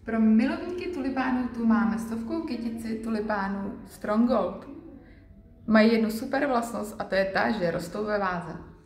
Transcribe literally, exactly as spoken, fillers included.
Pro milovníky tulipánů tu máme stovkou kytici tulipánů Stronghold. Mají jednu super vlastnost a to je ta, že rostou ve váze.